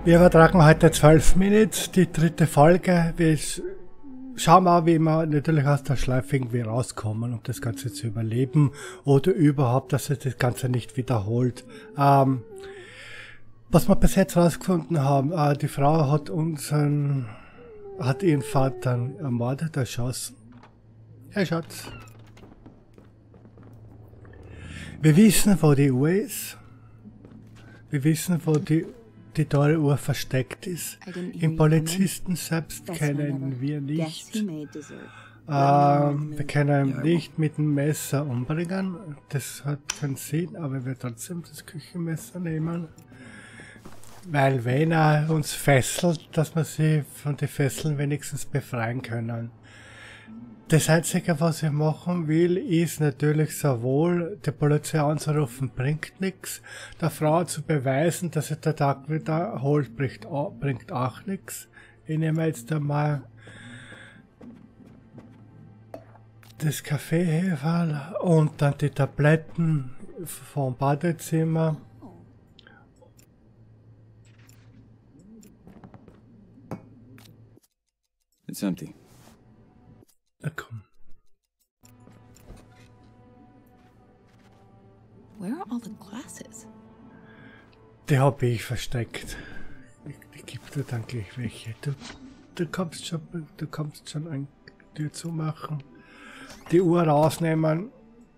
Wir übertragen heute 12 Minuten, die dritte Folge. Wir schauen mal, wie wir natürlich aus der Schleife irgendwie rauskommen, um das Ganze zu überleben oder überhaupt, dass sich das Ganze nicht wiederholt. Was wir bis jetzt rausgefunden haben, die Frau hat ihren Vater ermordet, erschossen. Hey Schatz. Wir wissen, wo die Uhr ist. Wir wissen, wo die teure Uhr versteckt ist. Den Polizisten selbst kennen wir nicht. Wir können ihn nicht mit dem Messer umbringen. Das hat keinen Sinn, aber wir trotzdem das Küchenmesser nehmen. Weil wenn er uns fesselt, dass wir sie von den Fesseln wenigstens befreien können. Das Einzige, was ich machen will, ist natürlich sowohl die Polizei anzurufen, bringt nichts. Der Frau zu beweisen, dass sie der Tag wiederholt, bringt auch nichts. Ich nehme jetzt einmal das Kaffeeheferl und dann die Tabletten vom Badezimmer. It's empty. Na komm. Where are all the glasses? Die habe ich versteckt. Ich gebe dir dann gleich welche. Du kannst schon eine Tür zumachen. Die Uhr rausnehmen.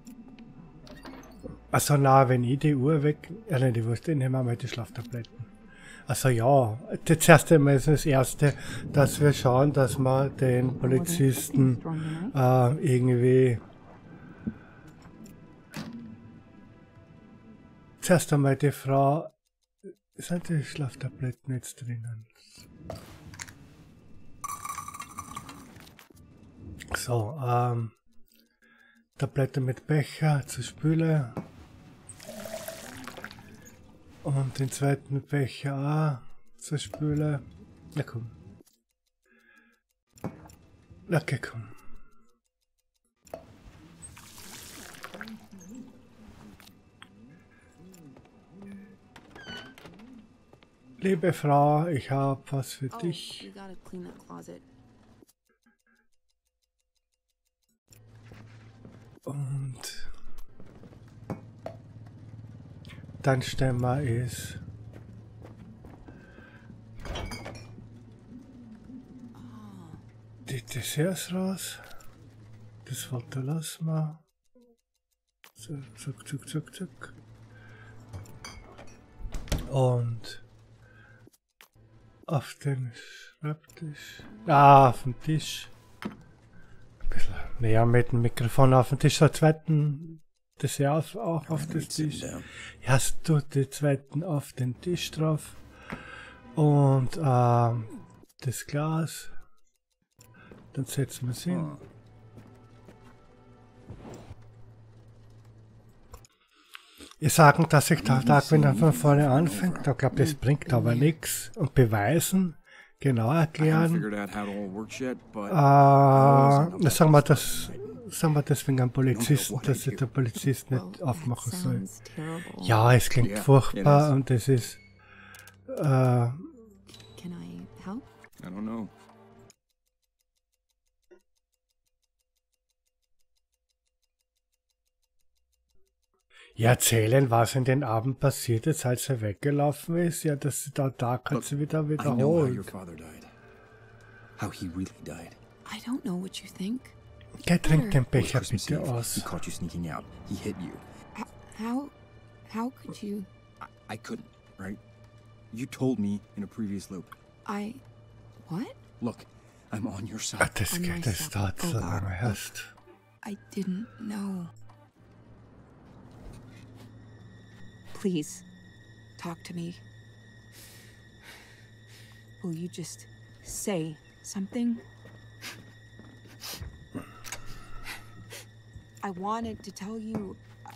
Also na, wenn ich die Uhr weg... nein, die wusste, nehmen wir mal die Schlaftabletten. Also ja, das erste Mal ist das erste, dass wir schauen, dass wir den Polizisten irgendwie zuerst einmal die Frau, sind die Schlaftabletten jetzt drinnen? So, Tablette mit Becher zur Spüle. Und den zweiten Becher auch zur Spüle. Na komm. Okay, komm. Liebe Frau, ich habe was für dich. Und dann stellen wir es. Die Desserts raus. Das Foto lassen wir. So, zuck. Und auf den Schreibtisch. Auf den Tisch. Ein bisschen näher mit dem Mikrofon auf den Tisch. So zweiten Dessert auch auf den Tisch. Hast du die zweiten auf den Tisch drauf. Und das Glas. Dann setzen wir es hin. Wir sagen, dass ich der Tag, wenn er von vorne anfängt, ich glaube, das bringt aber nichts. Und beweisen, genau erklären. Sagen wir das wegen einem Polizisten, dass sich der Polizist nicht aufmachen soll. Ja, es klingt furchtbar und es ist... Ja, erzählen, was in den Abend passiert ist, als er weggelaufen ist. Ja, dass der Tag hat sie wieder wiederholt. How he really died. I don't know what you think. Geh, trink den Becher bitte aus. He caught you sneaking out. He hit you. How could you? I couldn't, right? You told me in a previous loop. What? Look, I'm on your side. Das dauert so lange erst. I didn't know. Please, talk to me. Will you just say something? I wanted to tell you.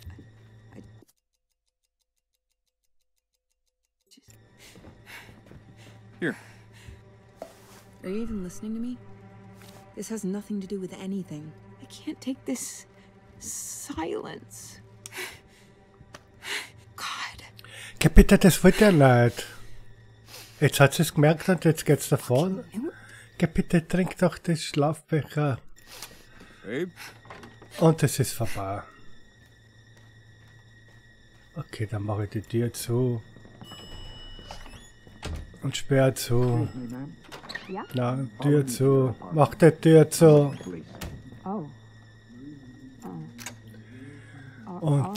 Here. Are you even listening to me? This has nothing to do with anything. I can't take this silence. Geh bitte, das wollte er nicht. Jetzt hat sie es gemerkt und jetzt geht's davon. Geh bitte, trink doch das Schlafbecher. Babe? Und es ist vorbei. Okay, dann mache ich die Tür zu. Und sperre zu. Yeah? Na, Tür zu. Mach die Tür zu. Oh. Und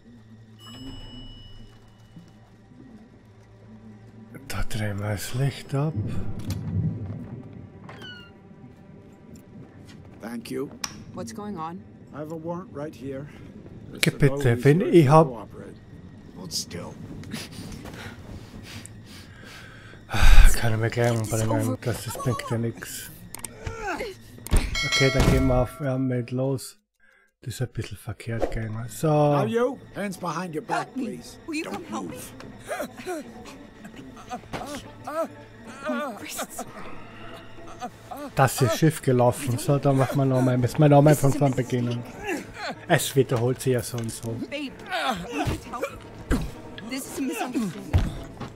da drehen wir das Licht ab. Thank you. What's going on? I have a warrant right here. Geh bitte, wenn ich hab... Hold still. Kann ich mir gleich umbringen, das bringt ja nichts. Okay, dann gehen wir auf mit los. Das ist ein bisschen verkehrt gegangen. So. Now you, hands behind your back, Help me. please. Will you come help me? My wrists. Das ist schief gelaufen. So, dann machen wir nochmal. Müssen wir nochmal von vorn beginnen. Es wiederholt sich ja so und so. Babe, you need help. This is a misunderstanding.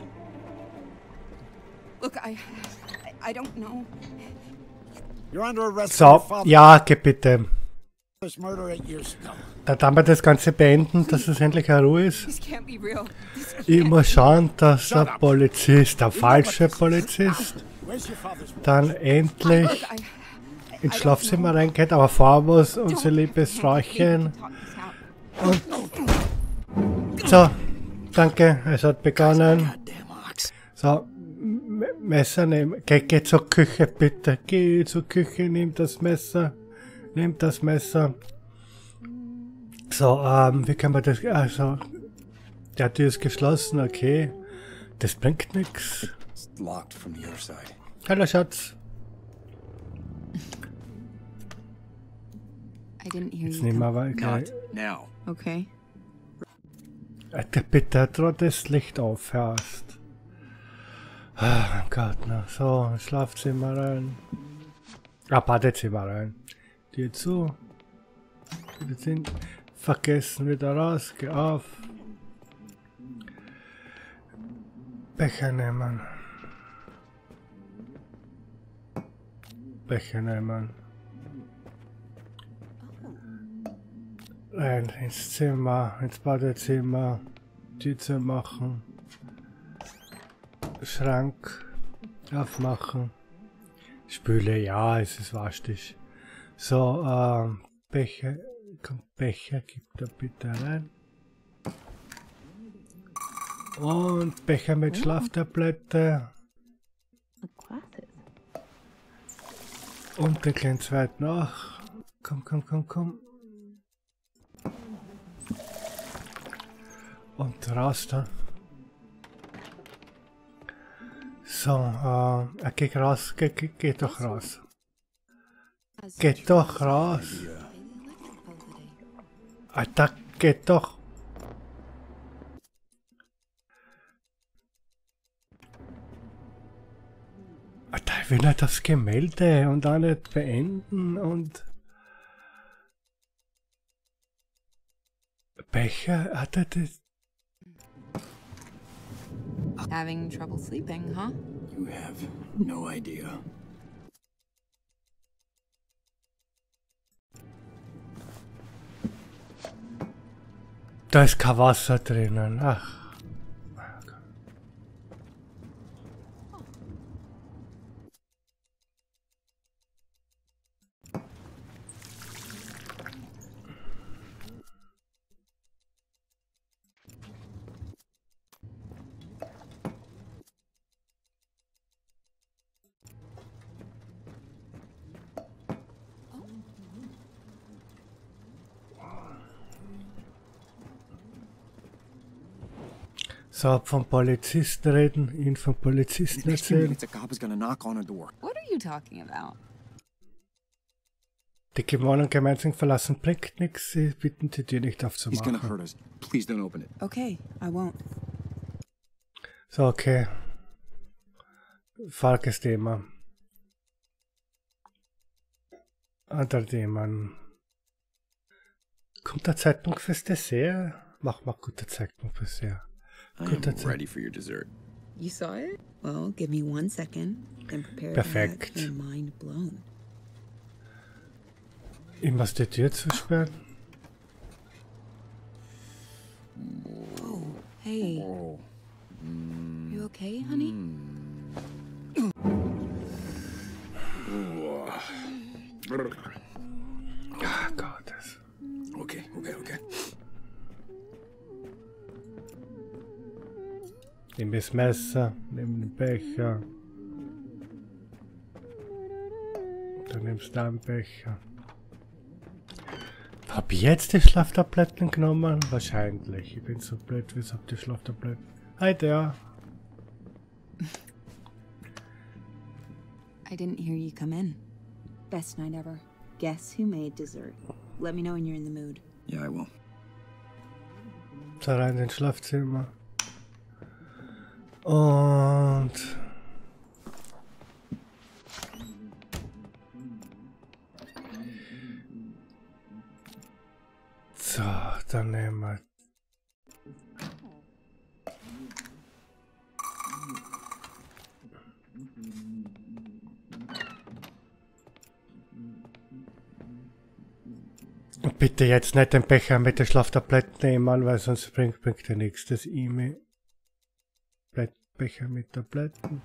Look, I don't know. You're under arrest for So, your father's ja, geh bitte. murder 8 years ago. Dann wir das Ganze beenden, dass es endlich eine Ruhe ist. This can't be real. This Ich muss schauen, dass der Polizist, der falsche Polizist, Where's your father's murder? dann endlich Look, ins Schlafzimmer reingeht, aber vorher muss unser liebes Frauchen. So, danke, es hat begonnen. Goddamn ox. So, Messer nehmen. Geh zur Küche, bitte. Geh zur Küche, nimm das Messer. Nimm das Messer. So, wie kann man das... Also, der Tür ist geschlossen, okay. Das bringt nichts. It's locked from the other side. Hallo, Schatz. I didn't hear Jetzt you. nehmen wir come. aber gleich... Not now. Okay. Bitte, dreh das Licht auf, erst. Ah, Gott, na. So, Schlafzimmer rein. Ah, Badezimmer rein. Tür zu. Wir sind vergessen, wieder raus, geh auf. Becher nehmen. Becher nehmen. Rein ins Zimmer, ins Badezimmer. Tür zu machen. Schrank aufmachen. Spüle, ja, es ist waschtig. So, Becher, komm, Becher, gib da bitte rein. Und Becher mit Schlaftablette. Und den kleinen zweiten noch. Komm, komm, komm, komm. Und raus da. So, geh raus, geh doch raus. Geh doch raus. Alter, geh doch. Alter, ich will nicht das Gemälde und auch nicht beenden und... Becher, hat er das... Having trouble sleeping, huh? You have no idea. Da ist kein Wasser drinnen, ach. So, vom Polizisten reden, ihn vom Polizisten These next 2 erzählen. minutes, a cop is gonna knock on a door. What are you talking about? Die Gewohnung gemeinsam verlassen bringt nichts, sie bitten die Tür nicht He's gonna aufzumachen. hurt us. Please don't open it. Okay, I won't. So, okay. Falsches Thema. Anderer Thema. Kommt der Zeitpunkt fürs Dessert? Mach mal guter Zeitpunkt fürs Dessert. I Good, am that's it. ready for your dessert. You saw it? Well, give me 1 second, then prepare Perfekt. to have your mind blown. Ich muss die Tür zusperren. Oh, hey. You okay, honey? Ah Gott. Okay. Nimm das Messer, nimm den Becher. Dann nimmst du einen Becher. Hab ich jetzt die Schlaftabletten genommen? Wahrscheinlich. Ich bin so blöd, wieso hab die Schlaftabletten? Hi der. I didn't hear you come in. Best night ever. Guess who made dessert? Let me know when you're in the mood. Yeah, I will. So rein ins Schlafzimmer. Und... So, dann nehmen wir... Bitte jetzt nicht den Becher mit den Schlaftabletten nehmen, weil sonst bringt er nichts. Das E-Mail. Becher mit Tabletten.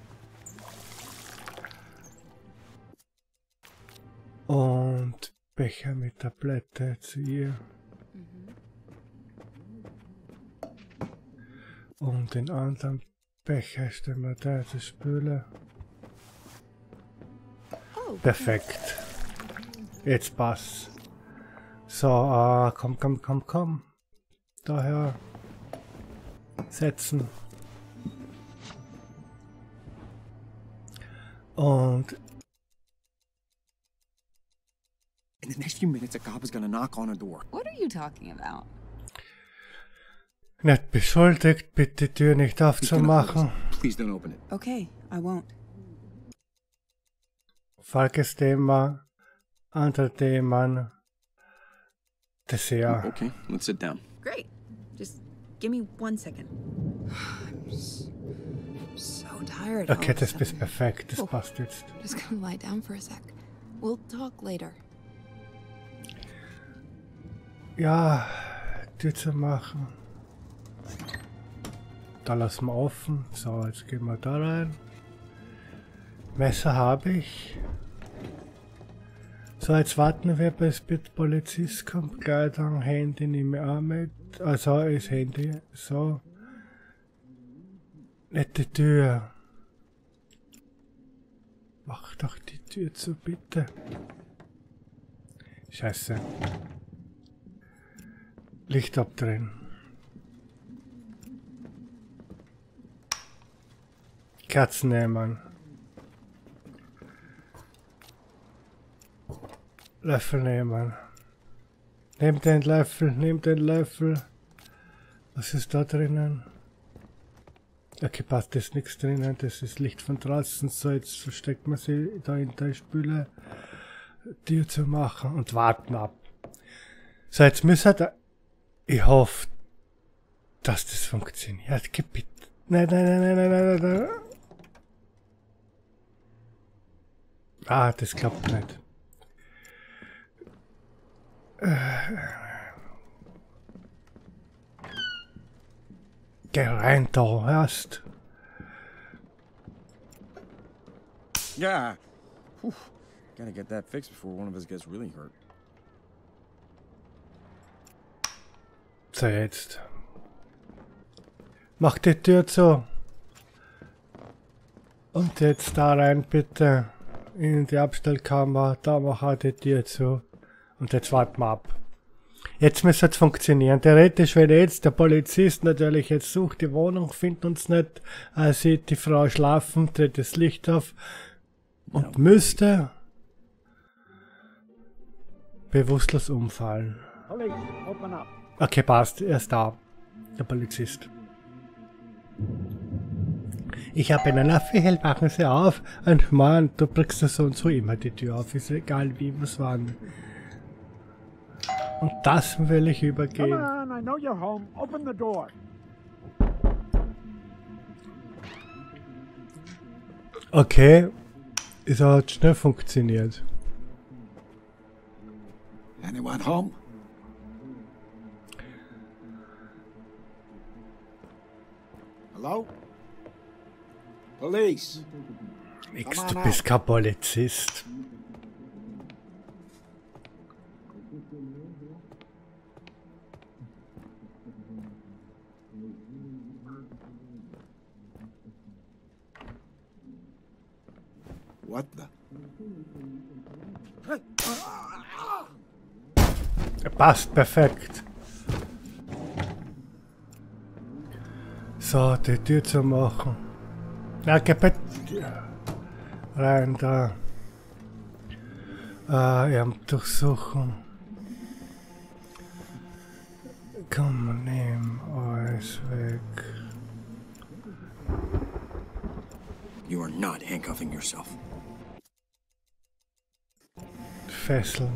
Und Becher mit Tablette zu ihr. Und den anderen Becher stellen wir da, das Spüle. Perfekt. Jetzt passt. So, komm. Daher. Setzen. Und In the next few minutes, a cop is gonna knock on a door. What are you talking about? nicht beschuldigt, bitte die Tür nicht aufzumachen. Please don't open it. Okay, I won't. Falsches Thema, anderes Thema. Dessert. Okay, let's sit down. Great. Just give me 1 second. I'm so tired. all Okay, of a das sudden. ist perfekt, das passt jetzt. Just gonna lie down for a sec. We'll talk later. Ja, Tür zu machen. Da lassen wir offen. So, jetzt gehen wir da rein. Messer habe ich. So, jetzt warten wir, bis der Polizist kommt. Kleidung, Handy nehme ich auch mit. Also ist Handy. So. Nicht die Tür. Mach doch die Tür zu, bitte. Scheiße. Licht abdrehen. Kerzen nehmen. Löffel nehmen. Nehmt den Löffel. Was ist da drinnen? Okay, passt, ist nichts drinnen. Das ist Licht von draußen. So, jetzt versteckt man sie da in der Spüle. Tür zu machen und warten ab. So, jetzt müsst ihr... Ich hoffe, dass das funktioniert. Bitte. Nein. Ah, das klappt nicht. Geh rein da, hörst. Yeah. Whew. Gotta get that fixed before one of us gets really hurt. So, jetzt. Mach die Tür zu. Und jetzt da rein, bitte. In die Abstellkammer. Da mach auch die Tür zu. Und jetzt warten wir ab. Jetzt müsste es funktionieren. Theoretisch, wenn jetzt der Polizist natürlich jetzt sucht die Wohnung, findet uns nicht, sieht die Frau schlafen, dreht das Licht auf und müsste bewusstlos umfallen. Police, open up. Okay, passt. Er ist da. Der Polizist. Ich habe einen Affel, machen Sie auf. Und Mann, du brichst so und so immer die Tür auf. Ist egal wie, was waren. Und das will ich Come übergehen. on, I know you're home. Open the door. Okay, es hat schnell funktioniert. Anyone home? Hello? Police. Nix, Come du on bist out. kein Polizist. What the? Passt perfekt. So, die Tür zu machen. Na, geh bitte rein da. Durchsuchen. Komm, nimm alles weg. You are not handcuffing yourself. Fesseln.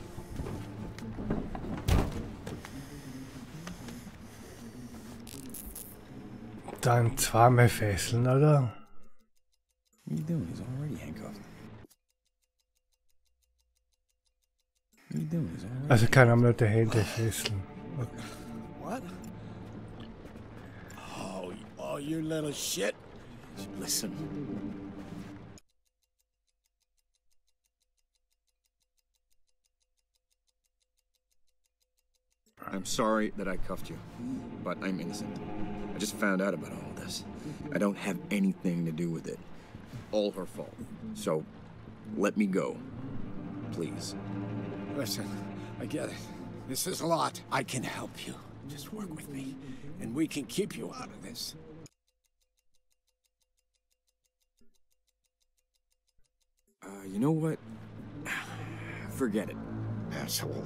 Dann zweimal fesseln, oder? What are you doing? He's already handcuffed. What are you doing? He's already. Also kann man nur die Hände fesseln. What? Oh, you little shit. Listen. I'm sorry that I cuffed you, but I'm innocent. I just found out about all this. I don't have anything to do with it. All her fault. So, let me go. Please. Listen, I get it. This is a lot. I can help you. Just work with me, and we can keep you out of this. You know what? Forget it. Asshole.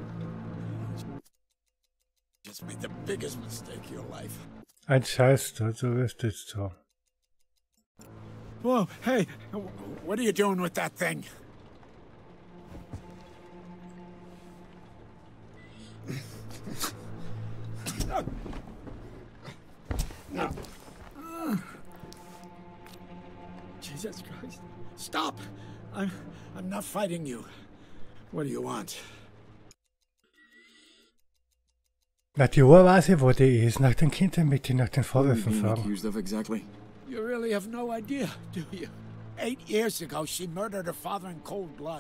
Just made the biggest mistake of your life. Ein Scheiß, du wirst jetzt so. Whoa, hey, what are you doing with that thing? Jesus Christ. Stop! I'm not fighting you. What do you want? Na, die Uhr weiß ich, wo die ist. Nach den Kindern mit nach den What are you Vorwürfen being fragen. accused of exactly? You really have no idea, do you? 8 years ago, she murdered her father in cold blood.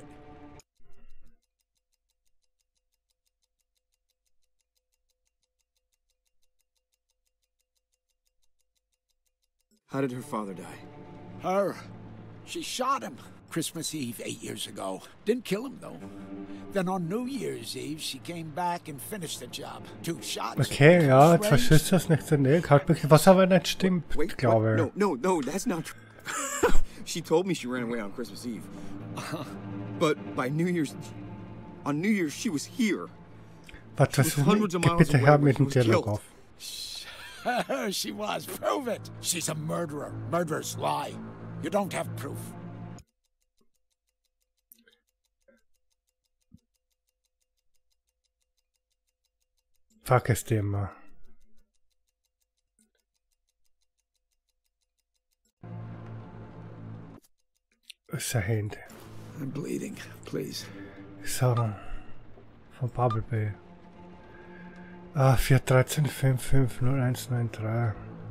How did her father die? Her. She shot him. Christmas Eve 8 years ago. Didn't kill him, though. Then on New Year's Eve, she came back and finished the job. 2 shots. Okay, ja, jetzt Close verschützt das nicht so näher. Was aber nicht stimmt, Wait, glaube what? ich. No, that's not true. She told me she ran away on Christmas Eve. But by New Year's... On New Year's, she was here. Warte, was hundreds of gib miles bitte away her when mit she dem was Dialog killed. auf. She was. Prove it. She's a murderer. Murderers lie. You don't have proof. Fuck es dir mal. Sein Handy. I'm bleeding. Please. So, von Bubble Bay. 413 550193.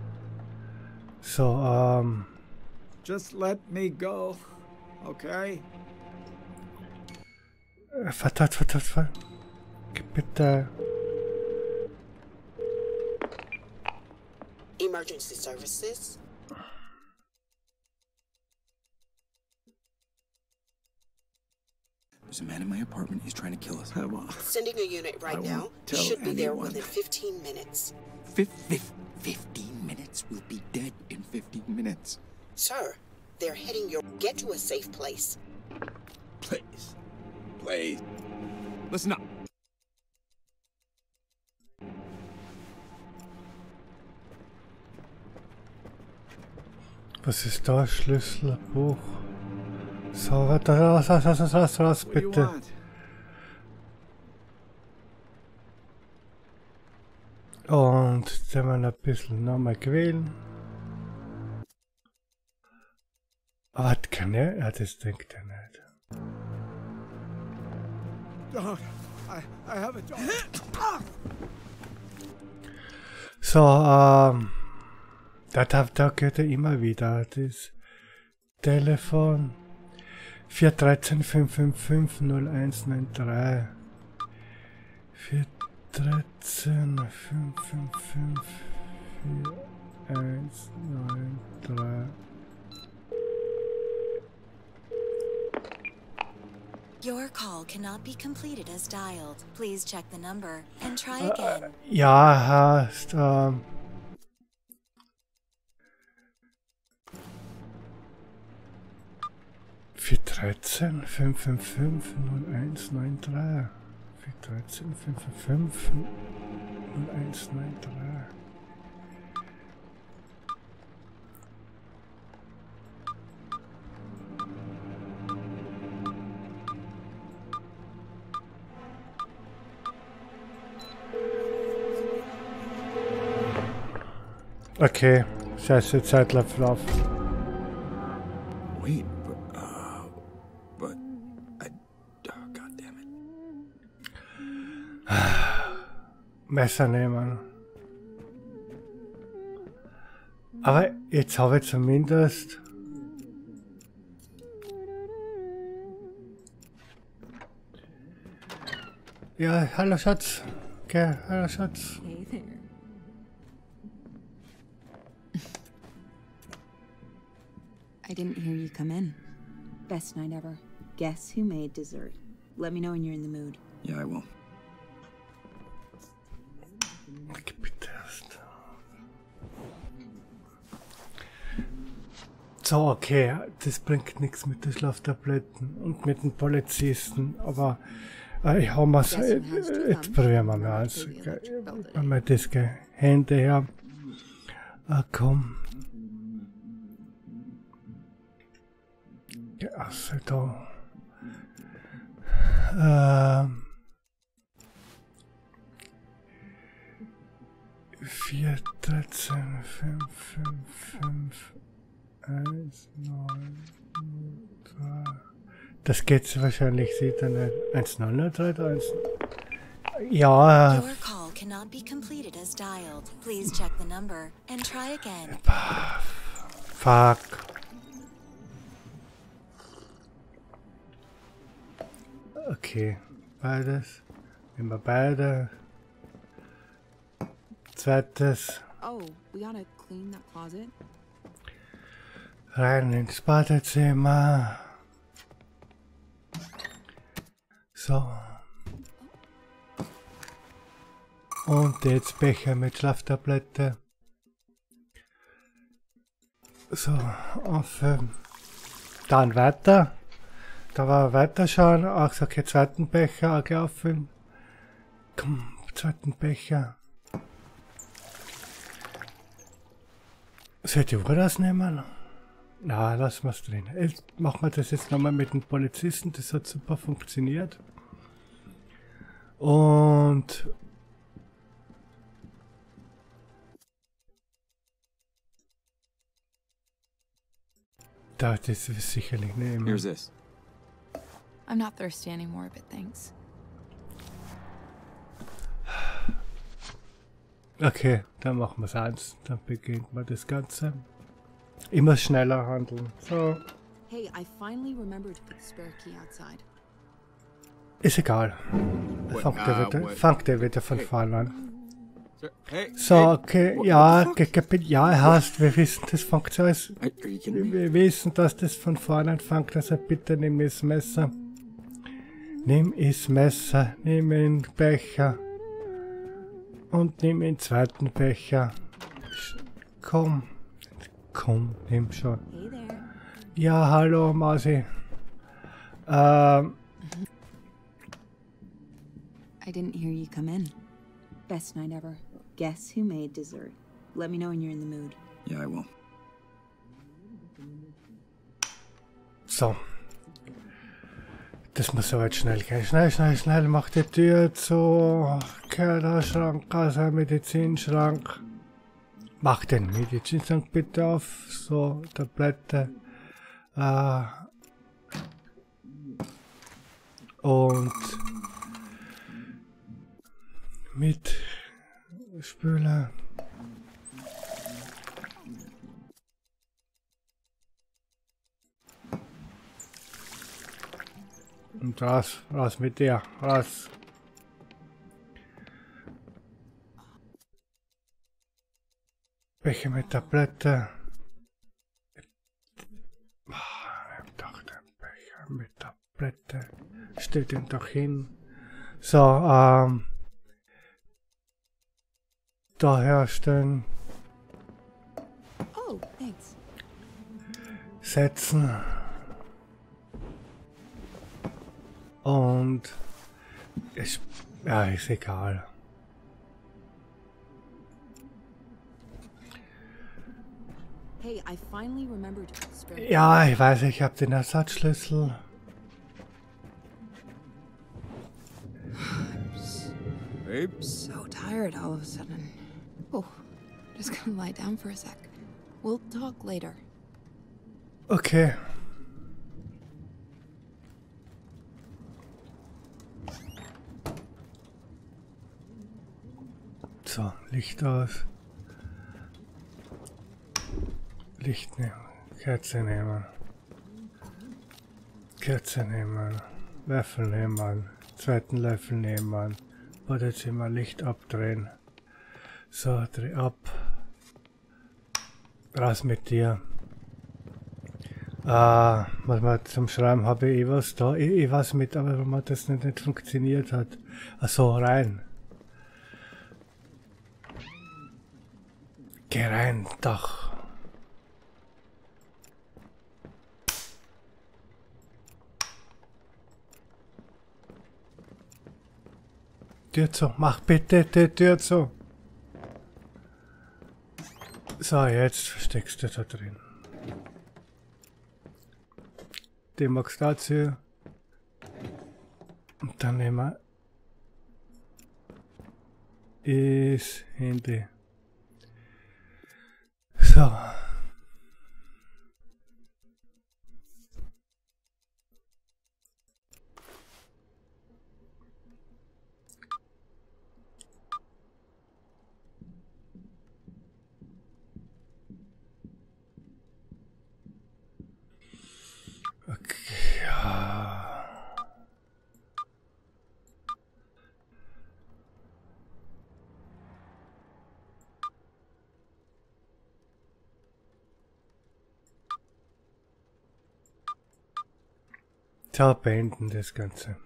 So, Just let me go. Okay? verdammt. Gib bitte. Emergency services. There's a man in my apartment. He's trying to kill us. Sending a unit right I now. won't tell Should be there anyone. within 15 minutes. 15 minutes. We'll be dead in 15 minutes. Sir, they're heading your... Get to a safe place. Please. Please. Listen up. Was ist da? Schlüssel, Buch. So, warte, raus, What do you bitte. want? Und dann mal ein bisschen nochmal quälen. Aber hat keine, ja, das denkt er nicht. Dog. I have a dog. So, da geht er immer wieder. Das Telefon 413 555 0193. 413 555 4193. Your call cannot be completed as dialed. Please check the number and try again. Ja, hast, 413 555 0193. 413 555 0193. Okay, scheiße, Zeit läuft auf. Wait, but oh, God damn it. Messer nehmen. Aber jetzt habe ich zumindest... Ja, hallo Schatz. Okay, hallo Schatz. Hey there. I didn't hear you come in. Best night ever. Guess who made dessert? Let me know when you're in the mood. Yeah, I will. Bitte erst. So, okay, das bringt nichts mit den Schlaftabletten und mit den Polizisten, aber ich habe mir so, jetzt probieren wir mal eins. Wenn wir das Hände her. Komm. Ja, also da. 4, 13, 5, 5, 5, 1, 9, 3. Das geht wahrscheinlich, sieht er nicht. 1, 9, 0, 3, 1. Ja. Your call cannot be completed as dialed. Please check the number and try again. Fuck. Okay, beides. Nehmen wir beide. Zweites. Oh, we gotta clean that closet. Rein ins Badezimmer. So. Und jetzt Becher mit Schlaftablette. So, auffüllen. Dann weiter. Da war weiterschauen. Auch so, okay, zweiten Becher auch auffüllen. Komm, zweiten Becher. Soll ich die Uhr rausnehmen? Na, lassen wir es drin. Jetzt machen wir das jetzt nochmal mit den Polizisten. Das hat super funktioniert. Und da, das ist sicherlich nicht immer. Here's this. I'm not thirsty anymore, but thanks. Okay, dann machen wir es eins. Dann beginnt man das Ganze. Immer schneller handeln. So. Hey, I finally remembered to put the spare key outside. Ist egal. Fangt der wieder von vorne an. Hey, So, okay, ja, ja, hast, wir wissen, das fängt so als, Are you kidding me? wir wissen, dass das von vorne anfängt, also bitte nimm das Messer. Nimm das Messer, nimm den Becher. Und nimm den zweiten Becher. Komm, nimm schon. Hey there. Ja, hallo, Mausi. I didn't hear you come in. Best night ever. Guess who made dessert? Let me know when you're in the mood. Yeah, I will. So. Das muss aber jetzt schnell gehen. Schnell, mach die Tür zu. Kellerschrank, also Medizinschrank. Mach den Medizinschrank bitte auf. So, Tablette. Und mit Spüler. Und raus mit dir, raus. Becher mit Tablette. Ich dachte, Becher mit Tablette. Stell den doch hin. So, da herstellen. Oh, thanks. Setzen. Und ist egal. Hey, I finally remembered to spare. Ja, ich weiß, ich habe den Ersatzschlüssel. Babes? So tired all of a sudden. Oh, just gonna lie down for a sec. We'll talk later. Okay. So, Licht aus. Licht nehmen. Kerze nehmen. Kerze nehmen. Löffel nehmen. Zweiten Löffel nehmen. Badezimmer Licht abdrehen. So, dreh ab. Raus mit dir. Was man zum Schreiben habe ich was da. Ich was mit, aber warum das nicht funktioniert hat. Achso, rein. Geh rein, doch. Tür zu, mach bitte die Tür zu. So, jetzt steckst du da drin. Den magst du dazu. Und dann nehmen wir das Handy. So. Okay, ja. So, beenden das Ganze.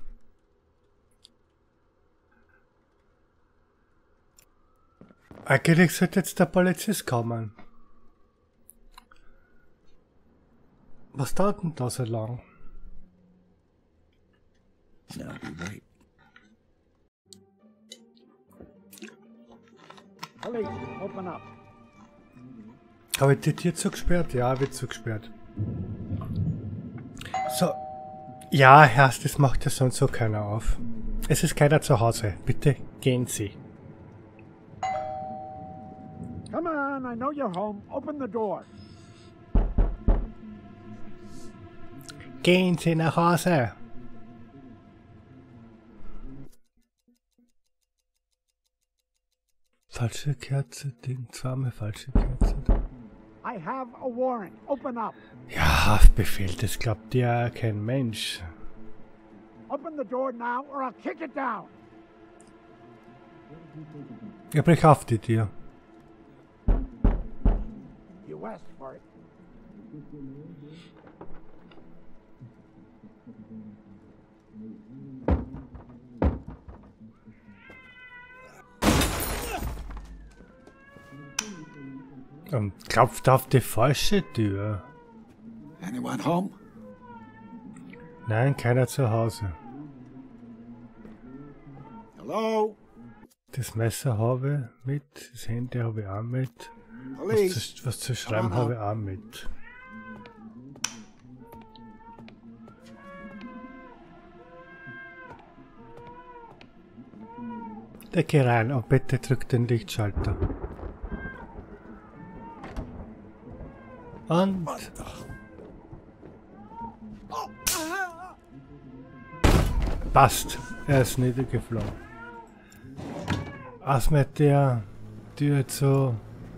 Eigentlich sollte jetzt der Polizist kommen. Was dauert denn da so lang? No, you're right. Police, open up. Habe ich die Tür zugesperrt? Ja, wird zugesperrt. So. Ja, Herr, das macht ja sonst so keiner auf. Es ist keiner zu Hause. Bitte gehen Sie. Come on, I know you're home. Open the door. Gehen Sie nach Hause. Falsche Kerze, den zweimal falsche Kerze. I have a warrant. Open up. Ja, Haftbefehl, das glaubt ja kein Mensch. Open the door now or I'll kick it down. Ja, brich auf die Tür. You asked for it. Und klopft auf die falsche Tür. Anyone home? Nein, keiner zu Hause. Hello? Das Messer habe ich mit, das Handy habe ich auch mit. Police? Was zu schreiben habe ich auch mit. Da geh rein und bitte drück den Lichtschalter. Und Passt. Er ist niedergeflogen. Aus mit der Tür zu.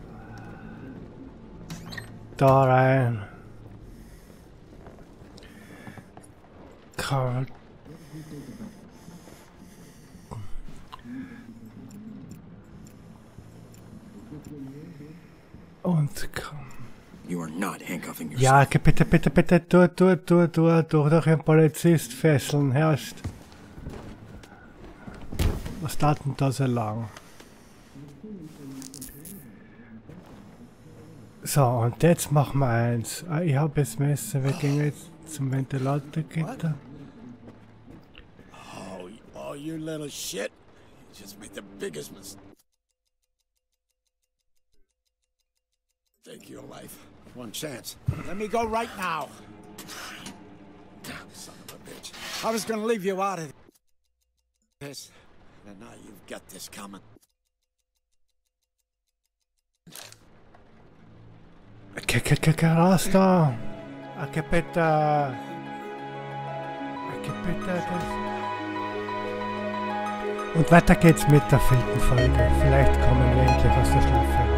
Da rein. Karl. Und komm. You are not handcuffing yourself. Ja, bitte, durch einen Polizist fesseln, herrscht. Was dauert denn da so lang? So, und jetzt machen wir eins. Ah, ich habe das Messer, wir gehen jetzt zum Ventilatorgitter. Oh, you little shit. You just made the biggest mistake of your life. One chance. Let me go right now. Son of a bitch. I was gonna leave you out of this. And now you've got this coming. Que rasta! Que bitte! Und weiter geht's mit der 4. Folge. Vielleicht kommen wir endlich aus der Schlafe.